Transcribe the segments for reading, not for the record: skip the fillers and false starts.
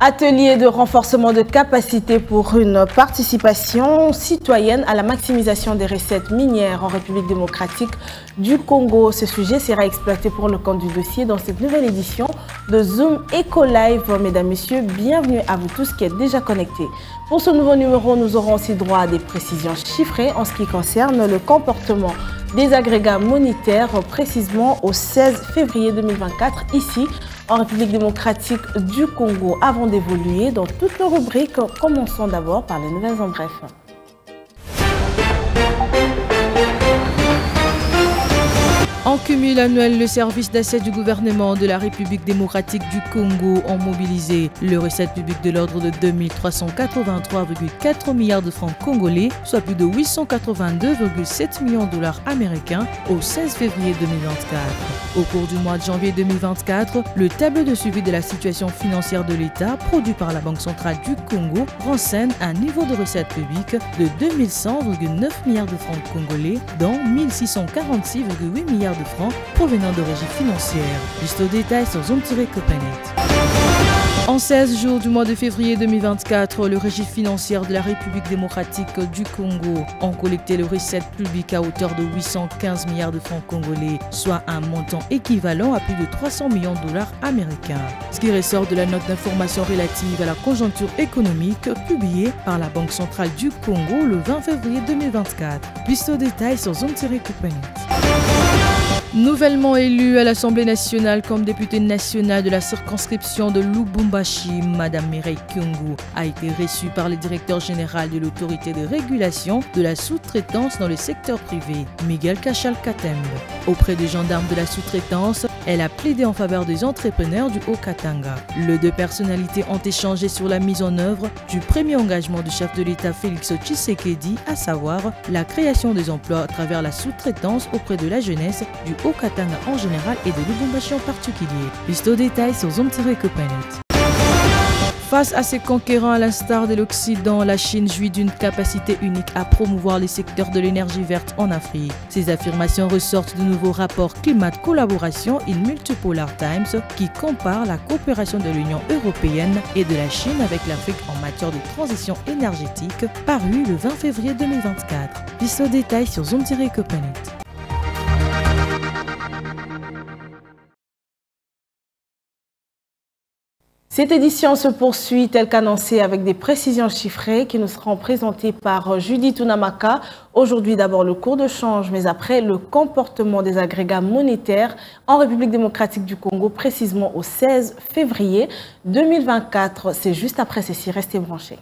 Atelier de renforcement de capacité pour une participation citoyenne à la maximisation des recettes minières en République démocratique du Congo. Ce sujet sera exploité pour le compte du dossier dans cette nouvelle édition de Zoom Eco Live. Mesdames, Messieurs, bienvenue à vous tous qui êtes déjà connectés. Pour ce nouveau numéro, nous aurons aussi droit à des précisions chiffrées en ce qui concerne le comportement des agrégats monétaires, précisément au 16 février 2024, ici en République démocratique du Congo. Avant d'évoluer dans toutes nos rubriques, commençons d'abord par les nouvelles en bref. En cumul annuel, le service d'assiette du gouvernement de la République démocratique du Congo ont mobilisé le recette publique de l'ordre de 2383,4 milliards de francs congolais, soit plus de 882,7 millions de dollars américains au 16 février 2024. Au cours du mois de janvier 2024, le tableau de suivi de la situation financière de l'État, produit par la Banque centrale du Congo, renseigne un niveau de recette publique de 2100,9 milliards de francs congolais, dont 1646,8 milliards de francs provenant de régies financières. Liste aux détails sur Zoom-Copanet. En 16 jours du mois de février 2024, le régime financier de la République démocratique du Congo ont collecté le recette publique à hauteur de 815 milliards de francs congolais, soit un montant équivalent à plus de 300 millions de dollars américains. Ce qui ressort de la note d'information relative à la conjoncture économique publiée par la Banque centrale du Congo le 20 février 2024. Liste aux détails sur Zoom-Copanet. Nouvellement élue à l'Assemblée nationale comme députée nationale de la circonscription de Lubumbashi, Madame Mireille Kyungu a été reçue par le directeur général de l'autorité de régulation de la sous-traitance dans le secteur privé, Miguel Cachal Katembe. Auprès des gendarmes de la sous-traitance, elle a plaidé en faveur des entrepreneurs du Haut-Katanga. Les deux personnalités ont échangé sur la mise en œuvre du premier engagement du chef de l'État Félix Tshisekedi, à savoir la création des emplois à travers la sous-traitance auprès de la jeunesse du Haut-Katanga en général et de Lubumbashi en particulier. Liste aux détails sur Zoom-Copanet. Face à ses concurrents à l'instar de l'Occident, la Chine jouit d'une capacité unique à promouvoir les secteurs de l'énergie verte en Afrique. Ces affirmations ressortent du nouveau rapport Climat Collaboration in Multipolar Times qui compare la coopération de l'Union européenne et de la Chine avec l'Afrique en matière de transition énergétique, paru le 20 février 2024. Liste aux détails sur Zoom-Copanet. Cette édition se poursuit telle qu'annoncée avec des précisions chiffrées qui nous seront présentées par Judith Tunamaka. Aujourd'hui d'abord le cours de change, mais après le comportement des agrégats monétaires en République démocratique du Congo, précisément au 16 février 2024. C'est juste après ceci, restez branchés.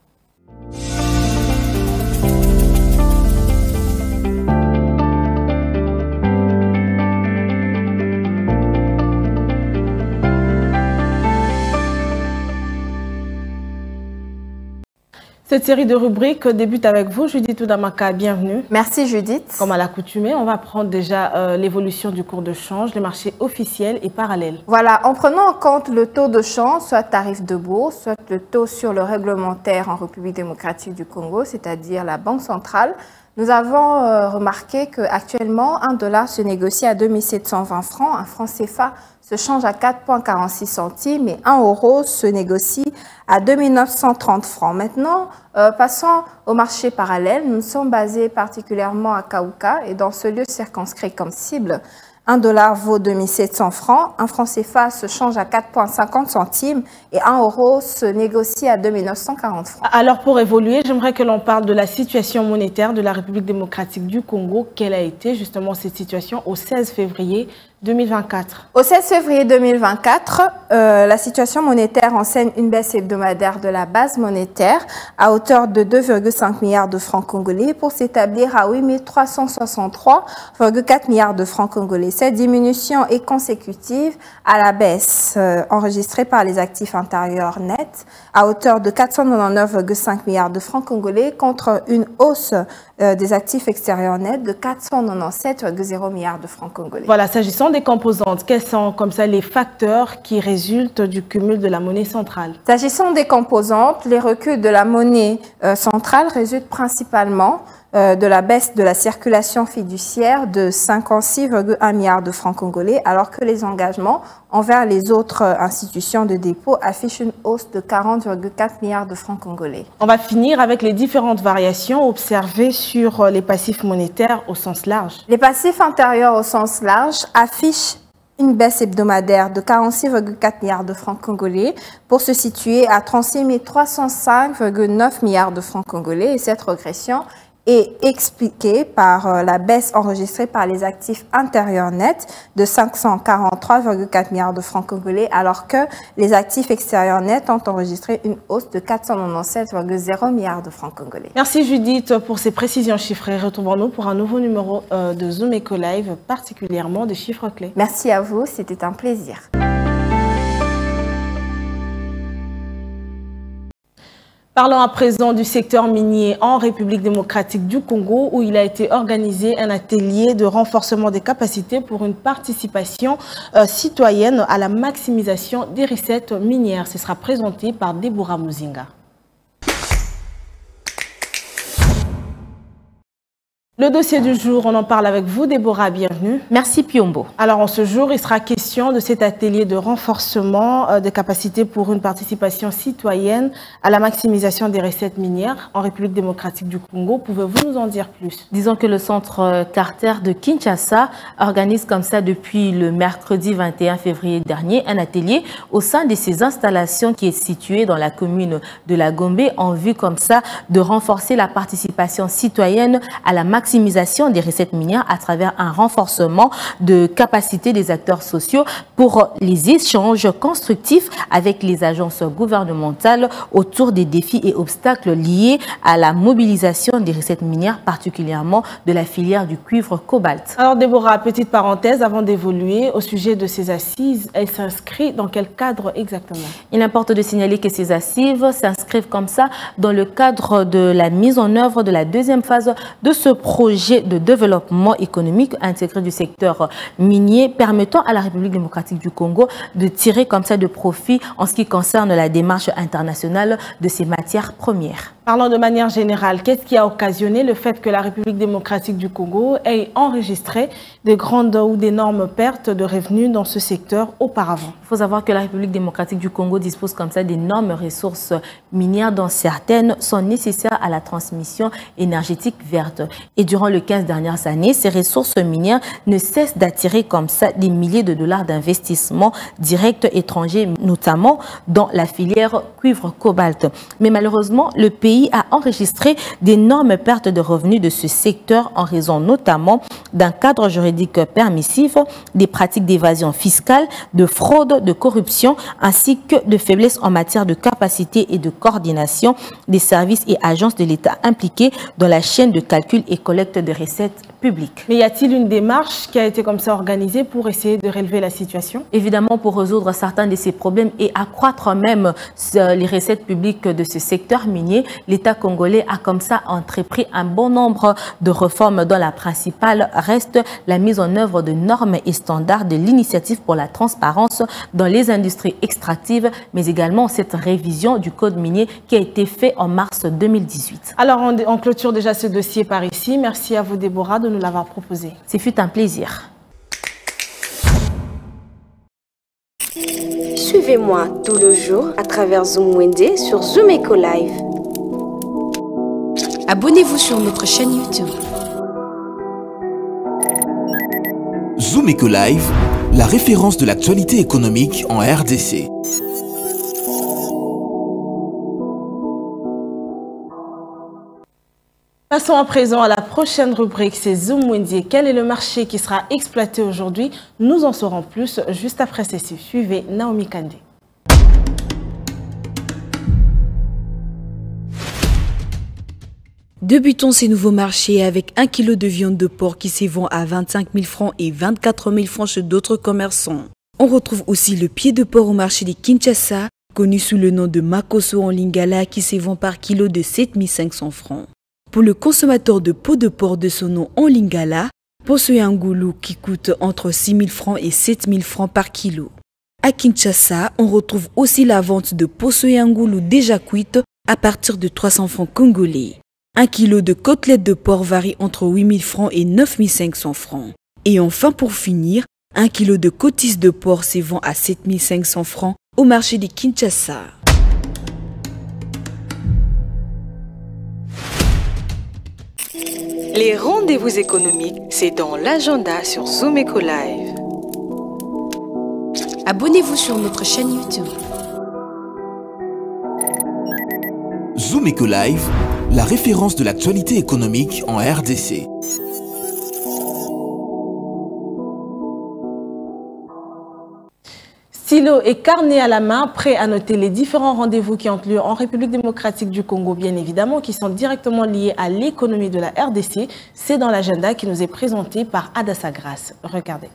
Cette série de rubriques débute avec vous, Judith Tunamaka, bienvenue. Merci Judith. Comme à l'accoutumée, on va prendre déjà l'évolution du cours de change, les marchés officiels et parallèles. Voilà, en prenant en compte le taux de change, soit tarif de bourse, soit le taux sur le réglementaire en République démocratique du Congo, c'est-à-dire la Banque centrale, nous avons remarqué qu'actuellement, un dollar se négocie à 2720 francs, un franc CFA se change à 4,46 centimes et 1 euro se négocie à 2930 francs. Maintenant, passons au marché parallèle. Nous sommes basés particulièrement à Kaouka et dans ce lieu circonscrit comme cible, 1 dollar vaut 2700 francs, un franc CFA se change à 4,50 centimes et 1 euro se négocie à 2940 francs. Alors pour évoluer, j'aimerais que l'on parle de la situation monétaire de la République démocratique du Congo. Quelle a été justement cette situation au 16 février 2024? Au 16 février 2024, la situation monétaire enseigne une baisse hebdomadaire de la base monétaire à hauteur de 2,5 milliards de francs congolais pour s'établir à 8 363,4 milliards de francs congolais. Cette diminution est consécutive à la baisse enregistrée par les actifs intérieurs nets à hauteur de 499,5 milliards de francs congolais contre une hausse des actifs extérieurs nets de 497,0 milliards de francs congolais. Voilà, s'agissant des composantes, quels sont comme ça les facteurs qui résultent du cumul de la monnaie centrale? S'agissant des composantes, les reculs de la monnaie centrale résultent principalement de la baisse de la circulation fiduciaire de 56,1 milliards de francs congolais, alors que les engagements envers les autres institutions de dépôt affichent une hausse de 40,4 milliards de francs congolais. On va finir avec les différentes variations observées sur les passifs monétaires au sens large. Les passifs antérieurs au sens large affichent une baisse hebdomadaire de 46,4 milliards de francs congolais pour se situer à 36 305,9 milliards de francs congolais. Et cette régression est expliquée par la baisse enregistrée par les actifs intérieurs nets de 543,4 milliards de francs congolais, alors que les actifs extérieurs nets ont enregistré une hausse de 497,0 milliards de francs congolais. Merci Judith pour ces précisions chiffrées. Retrouvons-nous pour un nouveau numéro de Zoom Eco Live, particulièrement des chiffres clés. Merci à vous, c'était un plaisir. Parlons à présent du secteur minier en République démocratique du Congo, où il a été organisé un atelier de renforcement des capacités pour une participation citoyenne à la maximisation des recettes minières. Ce sera présenté par Deborah Muzinga. Le dossier du jour, on en parle avec vous, Déborah, bienvenue. Merci Piombo. Alors en ce jour, il sera question de cet atelier de renforcement des capacités pour une participation citoyenne à la maximisation des recettes minières en République démocratique du Congo. Pouvez-vous nous en dire plus? Disons que le centre Carter de Kinshasa organise comme ça depuis le mercredi 21 février dernier un atelier au sein de ses installations qui est située dans la commune de la Gombe en vue comme ça de renforcer la participation citoyenne à la maximisation des recettes minières à travers un renforcement de capacité des acteurs sociaux pour les échanges constructifs avec les agences gouvernementales autour des défis et obstacles liés à la mobilisation des recettes minières, particulièrement de la filière du cuivre cobalt. Alors Déborah, petite parenthèse avant d'évoluer au sujet de ces assises, elles s'inscrivent dans quel cadre exactement? Il importe de signaler que ces assises s'inscrivent comme ça dans le cadre de la mise en œuvre de la deuxième phase de ce projet de développement économique intégré du secteur minier permettant à la République démocratique du Congo de tirer comme ça de profit en ce qui concerne la démarche internationale de ces matières premières. Parlons de manière générale, qu'est-ce qui a occasionné le fait que la République démocratique du Congo ait enregistré de grandes ou d'énormes pertes de revenus dans ce secteur auparavant? Il faut savoir que la République démocratique du Congo dispose comme ça d'énormes ressources minières dont certaines sont nécessaires à la transmission énergétique verte. Et durant les 15 dernières années, ces ressources minières ne cessent d'attirer comme ça des milliers de dollars d'investissements directs étrangers, notamment dans la filière cuivre-cobalt. Mais malheureusement, le pays a enregistré d'énormes pertes de revenus de ce secteur en raison notamment d'un cadre juridique permissif, des pratiques d'évasion fiscale, de fraude, de corruption, ainsi que de faiblesses en matière de capacité et de coordination des services et agences de l'État impliqués dans la chaîne de calcul et collecte de recettes publiques. Mais y a-t-il une démarche qui a été comme ça organisée pour essayer de relever la situation? Évidemment, pour résoudre certains de ces problèmes et accroître même les recettes publiques de ce secteur minier, l'État congolais a comme ça entrepris un bon nombre de réformes dont la principale reste la mise en œuvre de normes et standards de l'initiative pour la transparence dans les industries extractives, mais également cette révision du code minier qui a été fait en mars 2018. Alors on clôture déjà ce dossier par ici. Merci à vous Déborah de nous l'avoir proposé. Ce fut un plaisir. Suivez-moi tout le jour à travers Zoom Wende sur Zoom Eco Live. Abonnez-vous sur notre chaîne YouTube. Zoom Eco Live, la référence de l'actualité économique en RDC. Passons à présent à la prochaine rubrique, c'est Zoom Wende. Quel est le marché qui sera exploité aujourd'hui? Nous en saurons plus juste après ceci. Suivez Naomi Kandé. Débutons ces nouveaux marchés avec 1 kg de viande de porc qui se vend à 25 000 francs et 24 000 francs chez d'autres commerçants. On retrouve aussi le pied de porc au marché de Kinshasa, connu sous le nom de Makoso en lingala qui se vend par kilo de 7 500 francs. Pour le consommateur de peau de porc de son nom en lingala, Poso Yangoulou qui coûte entre 6 000 francs et 7 000 francs par kilo. À Kinshasa, on retrouve aussi la vente de Poso Yangoulou déjà cuite à partir de 300 francs congolais. 1 kg de côtelettes de porc varie entre 8 000 francs et 9 500 francs. Et enfin, pour finir, 1 kg de côtisses de porc se vend à 7 500 francs au marché de Kinshasa. Les rendez-vous économiques, c'est dans l'agenda sur Zoom Eco Live. Abonnez-vous sur notre chaîne YouTube. Zoom Eco Live, la référence de l'actualité économique en RDC. Stylo et carnet à la main, prêts à noter les différents rendez-vous qui ont lieu en République démocratique du Congo, bien évidemment, qui sont directement liés à l'économie de la RDC. C'est dans l'agenda qui nous est présenté par Adassa Grace. Regardez.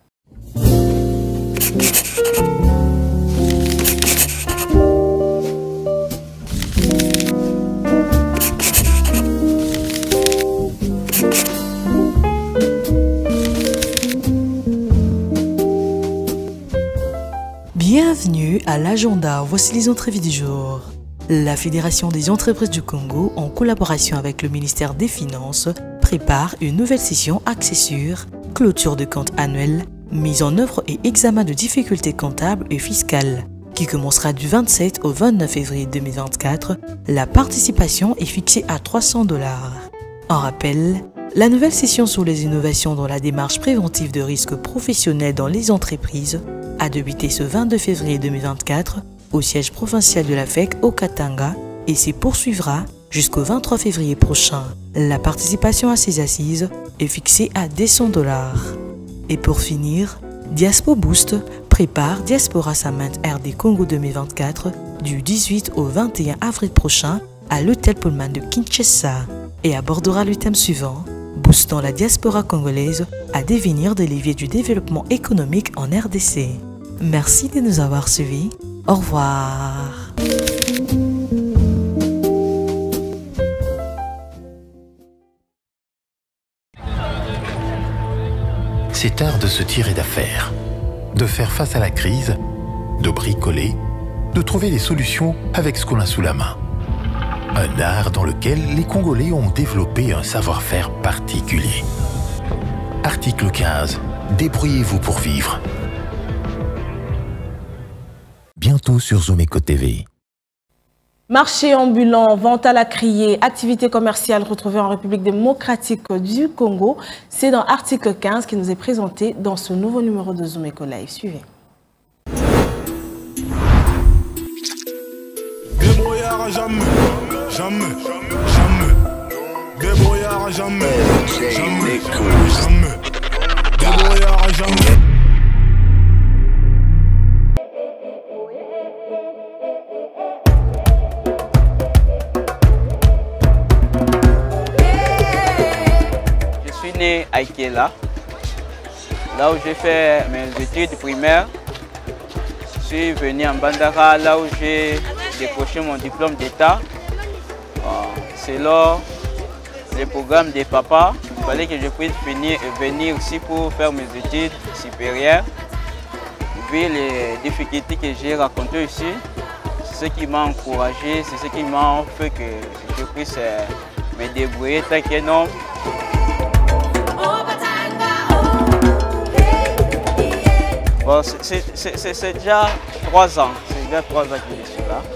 Bienvenue à l'agenda, voici les entrevues du jour. La Fédération des entreprises du Congo, en collaboration avec le ministère des Finances, prépare une nouvelle session axée sur clôture de comptes annuels, mise en œuvre et examen de difficultés comptables et fiscales, qui commencera du 27 au 29 février 2024. La participation est fixée à $300. En rappel, la nouvelle session sur les innovations dans la démarche préventive de risques professionnels dans les entreprises a débuté ce 22 février 2024 au siège provincial de la FEC au Katanga et se poursuivra jusqu'au 23 février prochain. La participation à ces assises est fixée à $200. Et pour finir, Diaspo Boost prépare Diaspora Summit RD Congo 2024 du 18 au 21 avril prochain à l'hôtel Pullman de Kinshasa et abordera le thème suivant: boostant la diaspora congolaise à devenir des leviers du développement économique en RDC. Merci de nous avoir suivis. Au revoir. C'est art de se tirer d'affaire, de faire face à la crise, de bricoler, de trouver des solutions avec ce qu'on a sous la main. Un art dans lequel les Congolais ont développé un savoir-faire particulier. Article 15. Débrouillez-vous pour vivre. Bientôt sur Zoom Eco TV. Marché ambulant, vente à la criée, activité commerciale retrouvée en République démocratique du Congo. C'est dans article 15 qui nous est présenté dans ce nouveau numéro de Zoom Eco Live. Suivez. Débrouillard jamais, jamais, jamais. Débrouillard jamais, jamais, jamais. Débrouillard jamais. Je suis né à Ikela, là où j'ai fait mes études primaires. Je suis venu en Bandara, là où j'ai décroché mon diplôme d'État. Selon le programme des papas, il fallait que je puisse venir ici pour faire mes études supérieures. Vu les difficultés que j'ai rencontrées ici, c'est ce qui m'a encouragé, c'est ce qui m'a fait que je puisse me débrouiller tant qu'un homme. Bon, c'est déjà 3 ans. C'est déjà 3 ans que je suis là.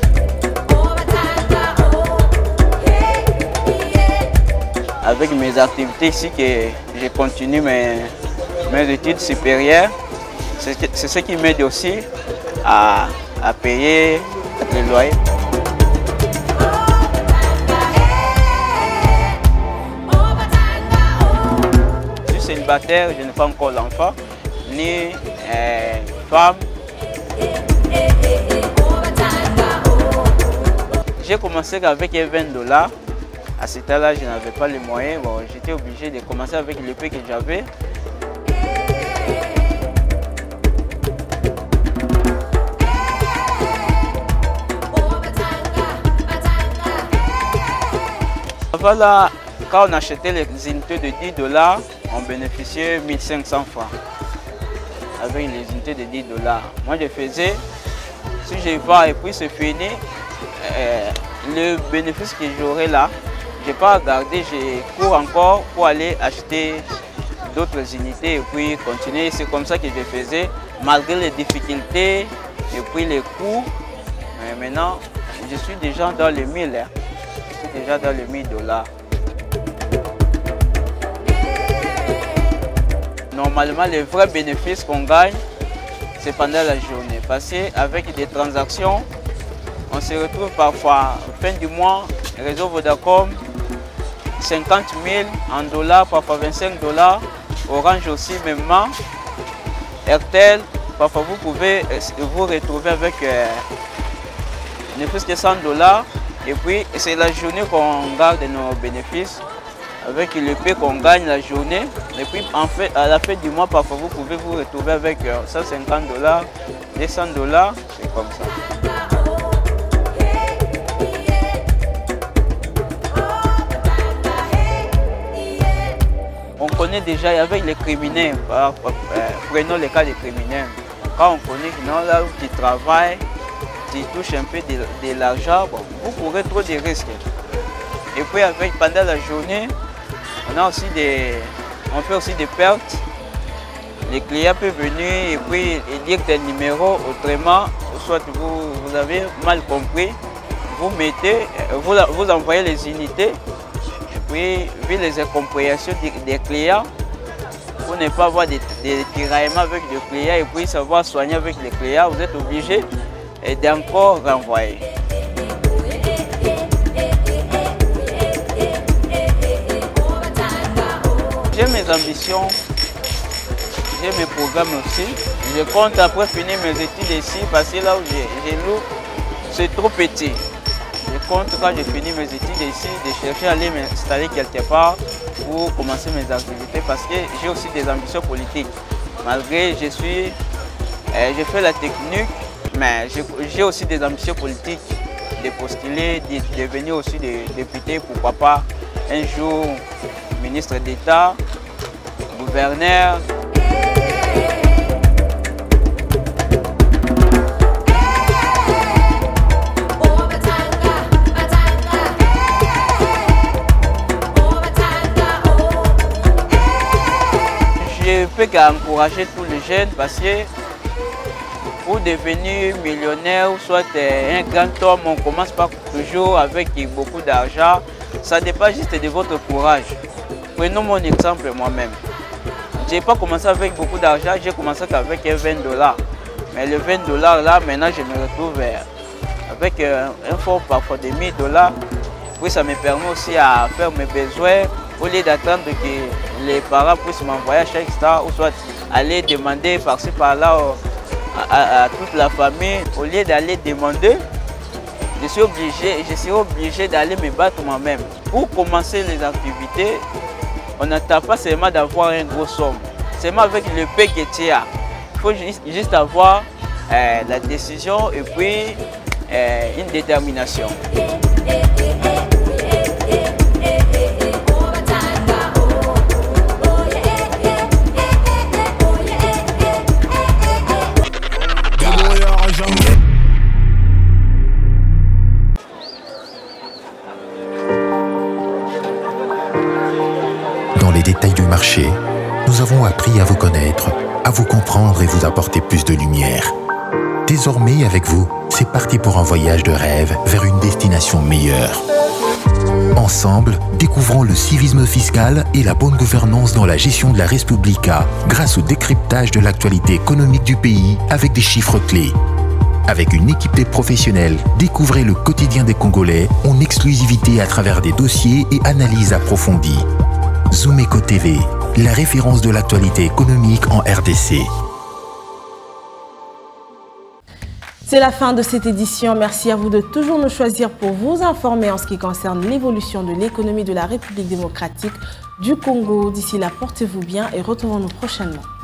Avec mes activités ici, que je continue mes études supérieures. C'est ce qui m'aide aussi à payer le loyer. Je suis célibataire, je n'ai pas encore l'enfant, ni femme. J'ai commencé avec $20. À cet âge-là, je n'avais pas les moyens. Bon, j'étais obligé de commencer avec le peu que j'avais. Voilà, quand on achetait les unités de $10, on bénéficiait 1500 francs. Avec les unités de $10. Moi, je faisais, si je vends et puis c'est fini, le bénéfice que j'aurai là, je n'ai pas regardé, je cours encore pour aller acheter d'autres unités et puis continuer. C'est comme ça que je faisais, malgré les difficultés et puis les coûts. Mais maintenant, je suis déjà dans les 1000. Hein. Je suis déjà dans les 1000 $. Normalement, les vrais bénéfices qu'on gagne, c'est pendant la journée. Parce qu'avec des transactions, on se retrouve parfois, fin du mois, réseau Vodacom, 50 000 en dollars, parfois 25 $. Orange aussi, même. RTL, parfois vous pouvez vous retrouver avec ne plus que 100 $. Et puis, c'est la journée qu'on garde nos bénéfices. Avec le peu qu'on gagne la journée. Et puis, en fait, à la fin du mois, parfois vous pouvez vous retrouver avec 150 $, 200 $. C'est comme ça. On connaît déjà avec les criminels, prenons le cas des criminels. Quand on connaît que là où tu travailles, tu touches un peu de l'argent, bon, vous courez trop de risques. Et puis pendant la journée, on fait aussi des pertes. Les clients peuvent venir et puis dire tel numéro, autrement, soit vous avez mal compris, vous mettez, vous envoyez les unités. Oui, vu les incompréhensions des clients, pour ne pas avoir des tiraillements avec les clients et puis savoir soigner avec les clients, vous êtes obligé d'encore renvoyer. J'ai mes ambitions, j'ai mes programmes aussi. Je compte après finir mes études ici parce que là où j'ai loué, c'est trop petit. Je compte quand j'ai fini mes études ici, de chercher à aller m'installer quelque part pour commencer mes activités parce que j'ai aussi des ambitions politiques. Malgré je fais la technique, mais j'ai aussi des ambitions politiques de postuler, de devenir aussi député, pourquoi pas un jour ministre d'État, gouverneur. Je peux qu'encourager tous les jeunes parce que pour devenir millionnaire ou soit un grand homme, on commence pas toujours avec beaucoup d'argent. Ça dépend juste de votre courage. Prenons mon exemple moi-même. Je n'ai pas commencé avec beaucoup d'argent, j'ai commencé avec 20 $. Mais le 20 $ là, maintenant je me retrouve avec un fonds parfois de 1000 $. Puis ça me permet aussi à faire mes besoins au lieu d'attendre que les parents puissent m'envoyer à chaque instant ou soit aller demander par-ci par-là à toute la famille. Au lieu d'aller demander, je suis obligé d'aller me battre moi-même. Pour commencer les activités, on n'attend pas seulement d'avoir un gros somme. Seulement avec le peu que tu as. Il faut juste avoir la décision et puis une détermination. Détails du marché, nous avons appris à vous connaître, à vous comprendre et vous apporter plus de lumière. Désormais, avec vous, c'est parti pour un voyage de rêve vers une destination meilleure. Ensemble, découvrons le civisme fiscal et la bonne gouvernance dans la gestion de la Res Publica grâce au décryptage de l'actualité économique du pays avec des chiffres clés. Avec une équipe de professionnels, découvrez le quotidien des Congolais en exclusivité à travers des dossiers et analyses approfondies. Zoomeco TV, la référence de l'actualité économique en RDC. C'est la fin de cette édition. Merci à vous de toujours nous choisir pour vous informer en ce qui concerne l'évolution de l'économie de la République démocratique du Congo. D'ici là, portez-vous bien et retrouvons-nous prochainement.